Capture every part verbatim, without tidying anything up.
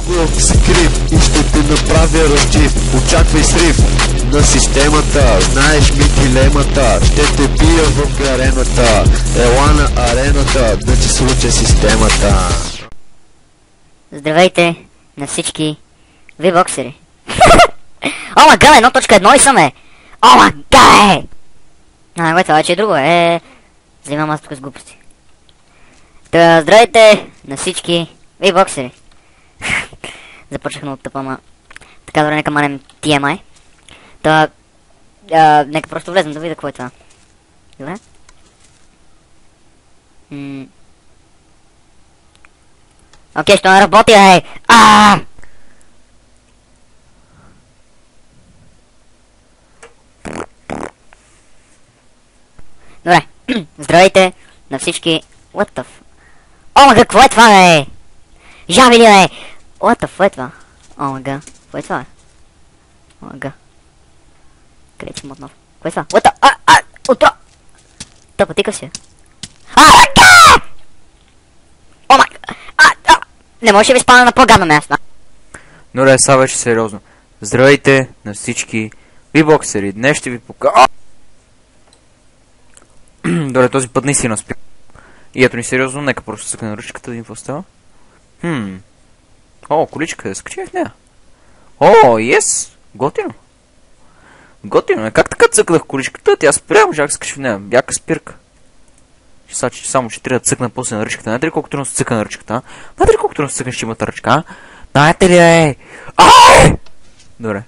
скрив и ще те направя разчив. Очаквай срив на системата, знаеш ми дилемата. Ще те бия в арената, ела на арената, да ти случа системата. Здравейте на всички вибоксери. О, ма га, едно точка едно и съм е. О, ма га е. А, кое това вече е друго, е. Взимам аз тук с глупости. Та, здравейте на всички вибоксери. Започнах много тъпа, ма така, добре, нека манем Ти Ем Ай. Та, а, нека просто влезем да видя какво е това. Добре? М Окей, що не работи, ей! Аааа! Добре, здравейте на всички. What the f... О, мага, какво е това, бе? Жави ли, бе? What the f... е това? О, мага, какво е това, бе? О, мага. Къде че отново? Какво е това? What the... А, а, утро! Та, потика си. А, мага! О, мага! А, а! Не може да ви спана на по-гадно място. Добре, сега вече сериозно. Здравейте на всички вибоксери. Днес ще ви покажа... Добре, този път наистина спя. И ето ни сериозно, нека просто съкне на ръчката да им какво става. Хм. О, количка, да скачи в нея. О, ес! Готино. Готино е. Как така цъкнах количката? Тя спря, можах да скачи в нея. Бяка спирка. Сега, че само ще трябва да цъкна после на ръчката. Знаете ли колко трудно се цъка на ръчката? Знаете ли колко трудно се цъкнеш, че имате ръчка? Знаете ли, е? Ай! Добре.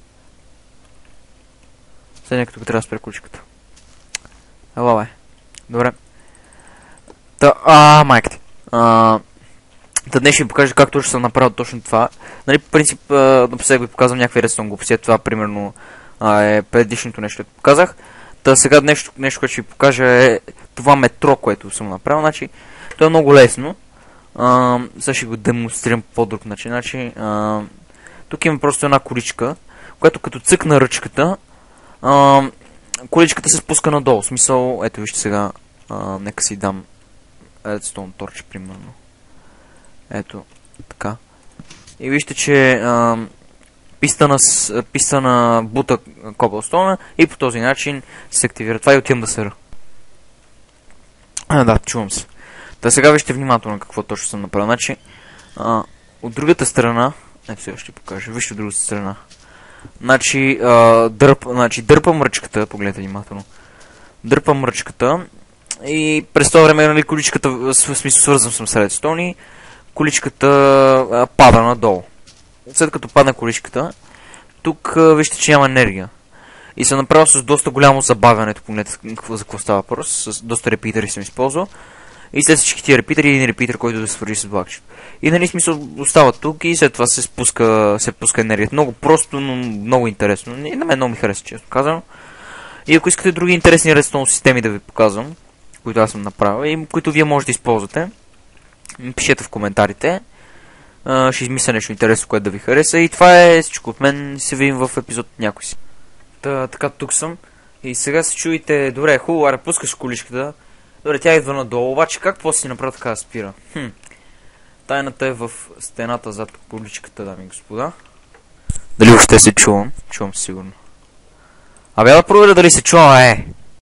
Сега някакъв тук трябва да спря количката. Ела, бе. Добре. Та, а, майка ти. А, та днес ще ви покажа как точно съм направил точно това. Нали, по принцип, напоследък ви показвам някакви редстон глупости. Това, примерно, а, е предишното нещо, което показах. Та сега нещо, нещо, което ще ви покажа е това метро, което съм направил. Значи, то е много лесно. А, сега ще го демонстрирам по друг начин. Значи, а, тук има просто една количка, която като цъкна ръчката, а, количката се спуска надолу. В смисъл, ето вижте сега, а, нека си дам редстоун торч, примерно. Ето, така. И вижте, че а, пистана, пистана бута коблстоуна и по този начин се активира. Това и отивам да съра. А, да, чувам се. Та сега вижте внимателно какво точно съм направил. Значи, а, от другата страна, ето сега ще покажа, вижте от другата страна. Значи, а, дърп, значи дърпам ръчката, погледайте внимателно. Дърпам ръчката и през това време, нали, количката, в смисъл свързвам съм с редстоуни, количката а, пада надолу. След като падна количката, тук а, вижте, че няма енергия. И съм направил с доста голямо забавянето, погледнете за какво става въпрос, с доста репитери съм използвал. И след всички тия репитери, един репитер, който да свържи с блокчето. И нали смисъл остава тук и след това се спуска, се пуска енергията. Много просто, но много интересно. И на мен много ми харесва, често казвам. И ако искате други интересни редстоун системи да ви показвам, които аз съм направил и които вие можете да използвате, пишете в коментарите. Uh, ще измисля нещо интересно, което да ви хареса. И това е всичко от мен. Се видим в епизод от някой си. Та, така, тук съм. И сега се чуете, добре, хубаво, аре, пускаш количката. Добре, тя идва надолу, обаче как после си направя така да спира? Хм. Тайната е в стената зад количката, дами и господа. Дали въобще се чувам? Чувам се сигурно. Абе, да проверя дали се чувам, е!